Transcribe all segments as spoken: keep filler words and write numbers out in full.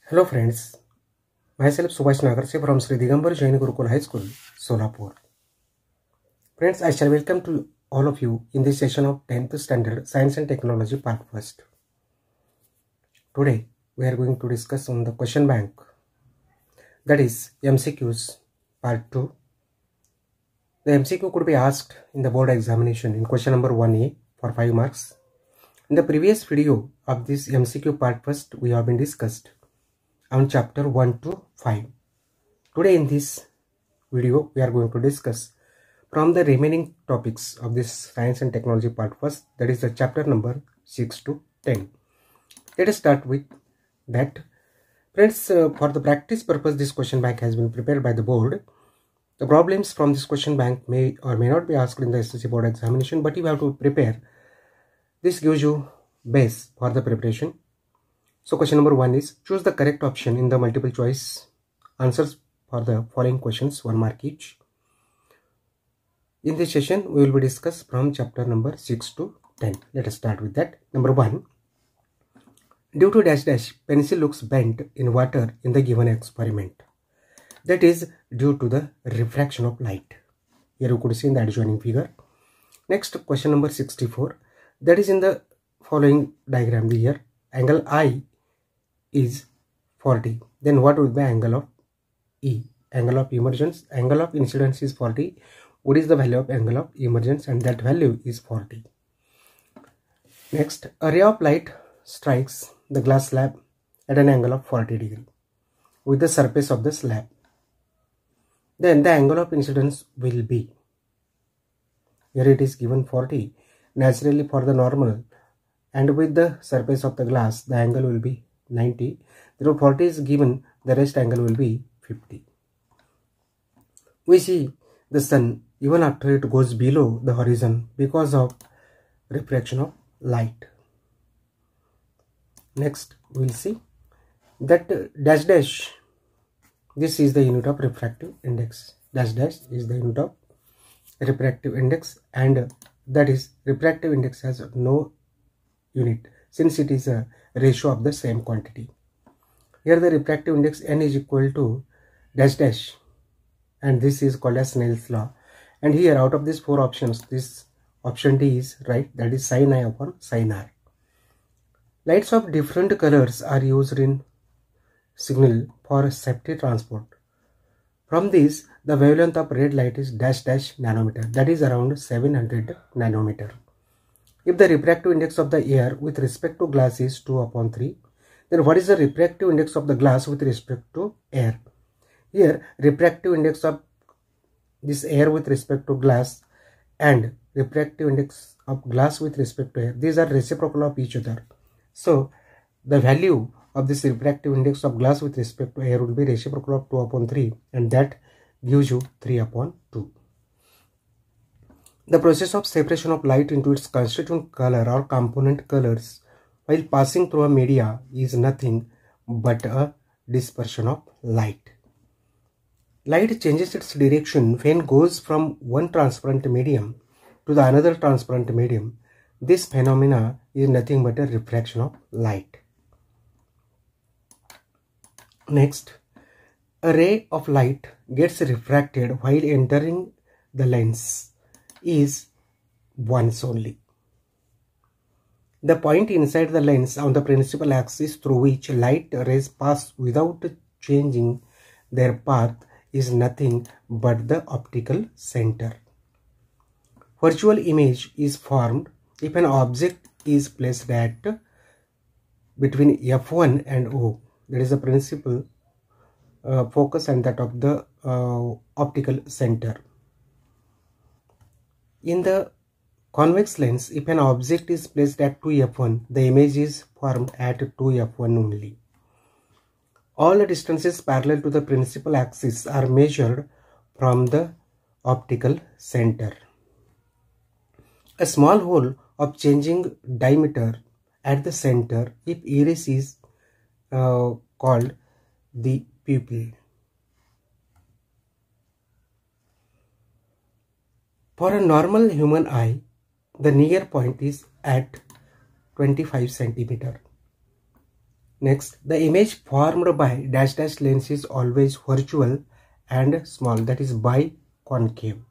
Hello friends, myself Subhash Nagarse from Sri Digambar Jain Gurukul High School, Solapur. Friends, I shall welcome to all of you in this session of tenth Standard Science and Technology Part First. Today, we are going to discuss on the question bank, that is M C Qs Part two. The M C Q could be asked in the board examination in question number one A for five marks. In the previous video of this M C Q Part First, we have been discussed on chapter one to five. Today in this video we are going to discuss from the remaining topics of this science and technology part first, that is the chapter number six to ten. Let us start with that. Friends, uh, for the practice purpose, this question bank has been prepared by the board. The problems from this question bank may or may not be asked in the S S C board examination, but you have to prepare. This gives you base for the preparation. So question number one is, choose the correct option in the multiple choice answers for the following questions, one mark each. In this session, we will be discuss from chapter number six to ten. Let us start with that. Number one, due to dash dash, pencil looks bent in water in the given experiment. That is due to the refraction of light. Here you could see in the adjoining figure. Next, question number sixty-four. That is in the following diagram. The here angle I is forty. Then what would be angle of E? Angle of emergence. Angle of incidence is forty. What is the value of angle of emergence? And that value is forty. Next, a ray of light strikes the glass slab at an angle of forty degree with the surface of the slab. Then the angle of incidence will be, here it is given forty. Naturally for the normal and with the surface of the glass, the angle will be ninety. Therefore forty is given, the rest angle will be fifty. We see the sun even after it goes below the horizon because of refraction of light. Next we will see that dash dash, this is the unit of refractive index. Dash dash is the unit of refractive index, and that is refractive index has no unit since it is a ratio of the same quantity. Here the refractive index n is equal to dash dash, and this is called as Snell's law. And here out of these four options, this option D is right, that is sin I upon sin R. Lights of different colors are used in signal for safety transport. From this, the wavelength of red light is dash dash nanometer, that is around seven hundred nanometer. If the refractive index of the air with respect to glass is two upon three, then what is the refractive index of the glass with respect to air? Here, refractive index of this air with respect to glass and refractive index of glass with respect to air, these are reciprocal of each other. So, the value of this refractive index of glass with respect to air will be reciprocal of two upon three, and that gives you three upon two. The process of separation of light into its constituent color or component colors while passing through a media is nothing but a dispersion of light. Light changes its direction when it goes from one transparent medium to the another transparent medium. This phenomena is nothing but a refraction of light. Next, a ray of light gets refracted while entering the lens is once only. The point inside the lens on the principal axis through which light rays pass without changing their path is nothing but the optical center. Virtual image is formed if an object is placed at between F one and O. That is the principal uh, focus and that of the uh, optical center. In the convex lens, if an object is placed at two F one, the image is formed at two F one only. All the distances parallel to the principal axis are measured from the optical center. A small hole of changing diameter at the center, if iris, is uh, called the pupil. For a normal human eye, the near point is at twenty-five centimeter. Next, the image formed by dash dash lens is always virtual and small, that is biconcave.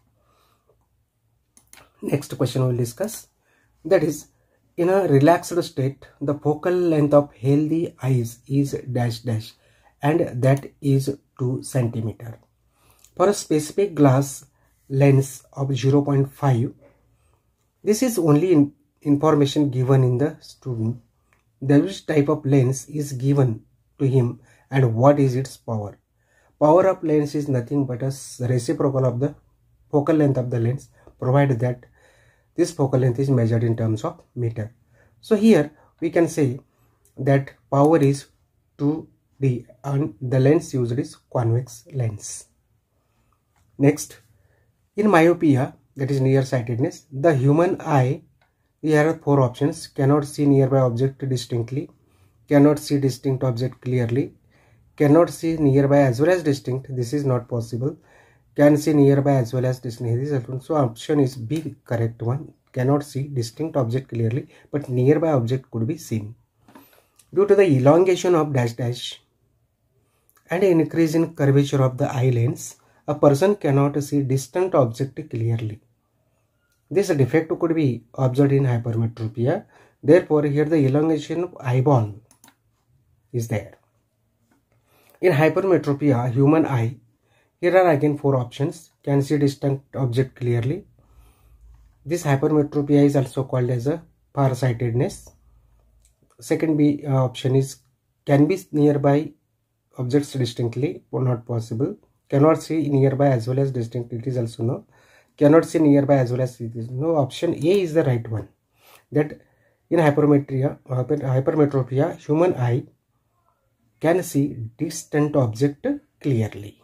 Next question we will discuss, that is, in a relaxed state, the focal length of healthy eyes is dash dash and that is two centimeter. For a specific glass lens of zero point five, this is only in information given in the student. The which type of lens is given to him and what is its power. Power of lens is nothing but a reciprocal of the focal length of the lens, provided that this focal length is measured in terms of meter. So here we can say that power is two D and the lens used is convex lens. Next, in myopia, that is nearsightedness, the human eye, here are four options: cannot see nearby object distinctly, cannot see distinct object clearly, cannot see nearby as well as distinct, this is not possible, can see nearby as well as distinct. So option is B, correct one. Cannot see distinct object clearly, but nearby object could be seen. Due to the elongation of dash dash and increase in curvature of the eye lens, a person cannot see distant object clearly. This defect could be observed in hypermetropia. Therefore, here the elongation of eyeball is there. In hypermetropia, human eye, here are again four options: can see distant object clearly. This hypermetropia is also called as a farsightedness. Second B uh, option is can be nearby objects distinctly, or not possible. Cannot see nearby as well as distinct, it is also no. Cannot see nearby as well as it is no. Option A is the right one. That in hypermetropia, hypermetropia, human eye can see distant object clearly.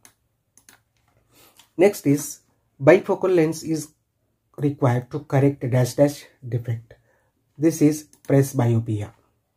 Next is bifocal lens is required to correct dash dash defect. This is presbyopia.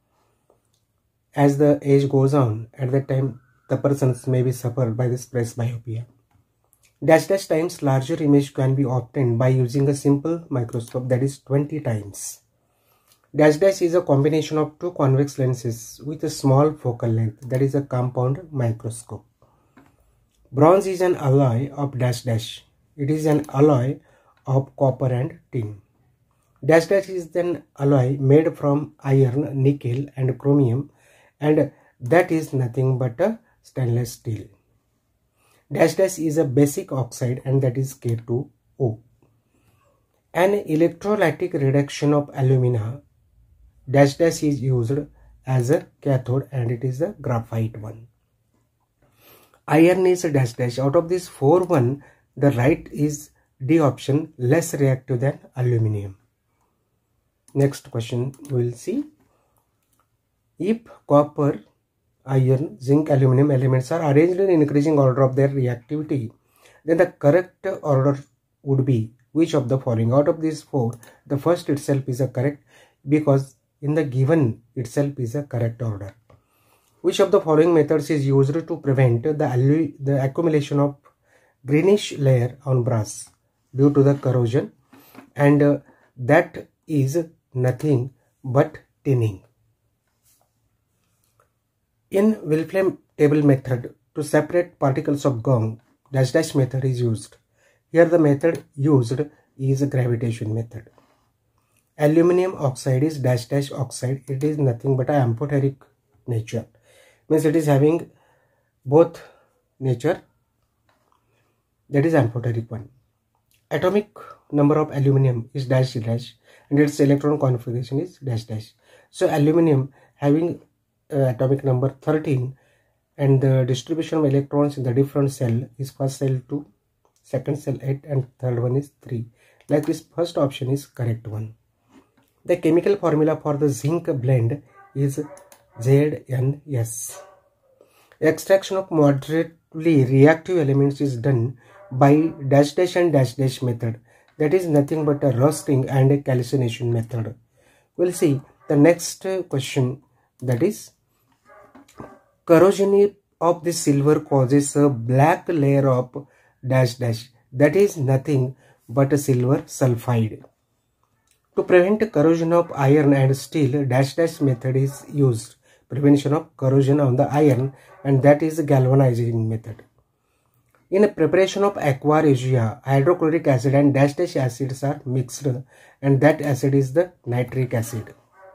As the age goes on, at that time the persons may be suffered by this presbyopia. Dash dash times larger image can be obtained by using a simple microscope, that is twenty times. Dash dash is a combination of two convex lenses with a small focal length, that is a compound microscope. Bronze is an alloy of dash dash. It is an alloy of copper and tin. Dash dash is an alloy made from iron, nickel and chromium, and that is nothing but a stainless steel. Dash dash is a basic oxide and that is K two O. An electrolytic reduction of alumina, dash dash is used as a cathode and it is a graphite one. Iron is a dash dash. Out of this four one, the right is D option, less reactive than aluminum. Next question we will see. If copper, iron, zinc, aluminum elements are arranged in increasing order of their reactivity, then the correct order would be which of the following? Out of these four, the first itself is a correct, because in the given itself is a correct order. Which of the following methods is used to prevent the, the accumulation of greenish layer on brass due to the corrosion? And uh, that is nothing but tinning. In Wilhelm table method, to separate particles of gum, dash dash method is used. Here the method used is a gravitation method. Aluminium oxide is dash dash oxide. It is nothing but an amphoteric nature. Means it is having both nature, that is amphoteric one. Atomic number of aluminium is dash dash and its electron configuration is dash dash. So aluminium having uh, atomic number thirteen and the distribution of electrons in the different cell is first cell two, second cell eight and third one is three. Like this, first option is correct one. The chemical formula for the zinc blend is Z N S. Extraction of moderately reactive elements is done by dash dash and dash dash method. That is nothing but a rusting and a calcination method. We'll see the next question, that is corrosion of the silver causes a black layer of dash dash. That is nothing but a silver sulfide. To prevent corrosion of iron and steel, dash dash method is used. prevention of corrosion on the iron, and that is the galvanizing method. In preparation of aqua regia, hydrochloric acid and dash dash acids are mixed, and that acid is the nitric acid.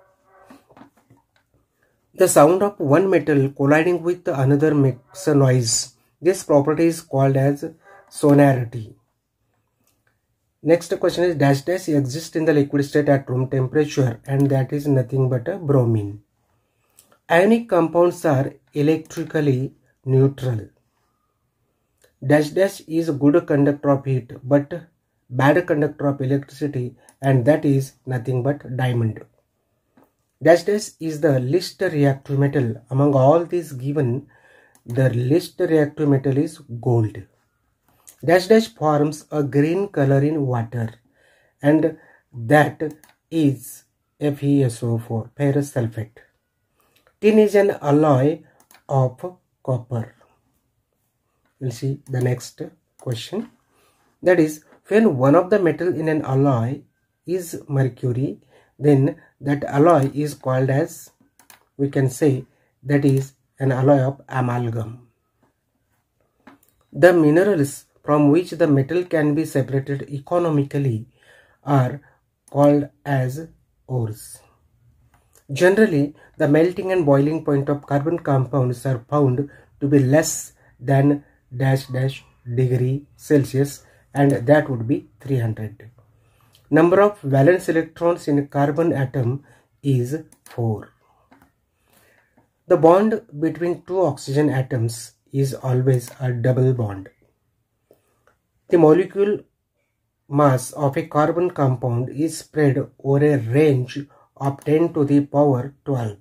The sound of one metal colliding with another makes a noise. This property is called as sonority. Next question is dash dash exists in the liquid state at room temperature, and that is nothing but a bromine. Ionic compounds are electrically neutral. Dash dash is a good conductor of heat but bad conductor of electricity, and that is nothing but diamond. Dash dash is the least reactive metal. Among all these given, the least reactive metal is gold. Dash dash forms a green color in water, and that is F e S O four, ferrous sulfate. Tin is an alloy of copper. We'll see the next question. That is, when one of the metal in an alloy is mercury, then that alloy is called as, we can say, that is an alloy of amalgam. The minerals from which the metal can be separated economically are called as ores. Generally, the melting and boiling point of carbon compounds are found to be less than dash dash degree Celsius, and that would be three hundred. Number of valence electrons in a carbon atom is four. The bond between two oxygen atoms is always a double bond. The molecule mass of a carbon compound is spread over a range of ten to the power twelve.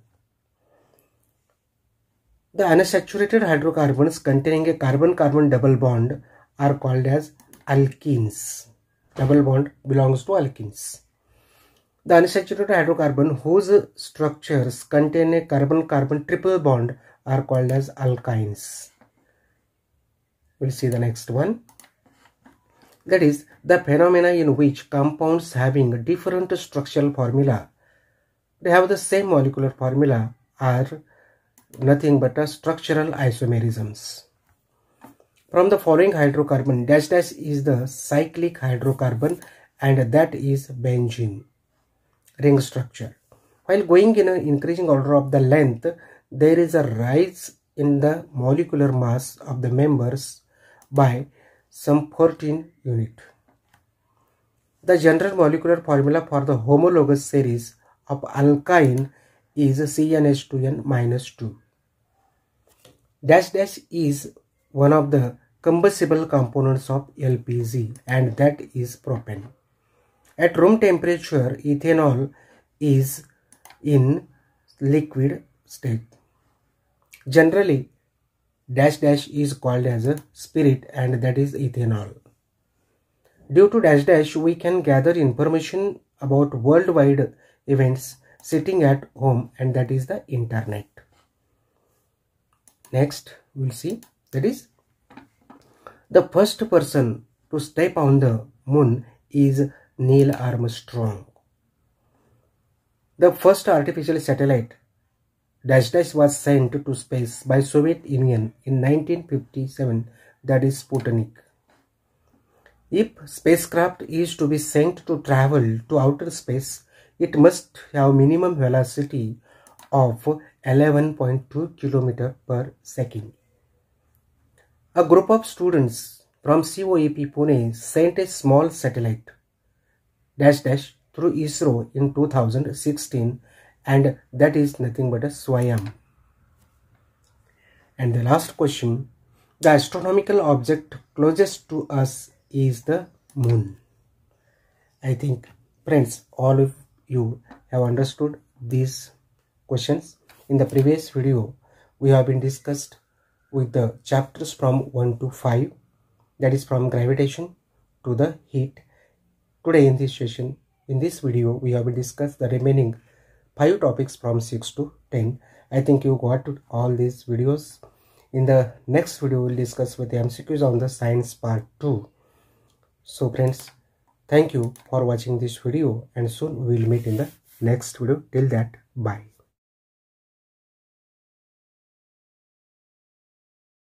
The unsaturated hydrocarbons containing a carbon-carbon double bond are called as alkenes. Double bond belongs to alkenes. The unsaturated hydrocarbon whose structures contain a carbon-carbon triple bond are called as alkynes. We'll see the next one. That is, the phenomena in which compounds having different structural formula, they have the same molecular formula, are nothing but a structural isomerisms. From the following hydrocarbon, dash dash is the cyclic hydrocarbon, and that is benzene. Ring structure. While going in an increasing order of the length, there is a rise in the molecular mass of the members by some fourteen unit. The general molecular formula for the homologous series of alkyne is C n H two n minus two. Dash dash is one of the combustible components of L P G, and that is propane. At room temperature, ethanol is in liquid state. Generally, dash dash is called as a spirit, and that is ethanol. Due to dash dash, we can gather information about worldwide events sitting at home, and that is the internet. Next, we'll see, that is, the first person to step on the moon is Neil Armstrong. The first artificial satellite dash dash was sent to space by Soviet Union in nineteen fifty-seven, that is Sputnik. If spacecraft is to be sent to travel to outer space, it must have minimum velocity of eleven point two kilometers per second. A group of students from C O E P Pune sent a small satellite dash dash through ISRO in two thousand sixteen, and that is nothing but a Swayam. And the last question, the astronomical object closest to us is the moon. I think, friends, all of you have understood these questions. In the previous video, we have been discussed with the chapters from one to five, that is from gravitation to the heat. Today in this session, in this video, we have been discussed the remaining five topics from six to ten. I think you got all these videos. In the next video, we will discuss with the M C Qs on the science part two. So friends, thank you for watching this video, and soon we will meet in the next video. Till that, bye.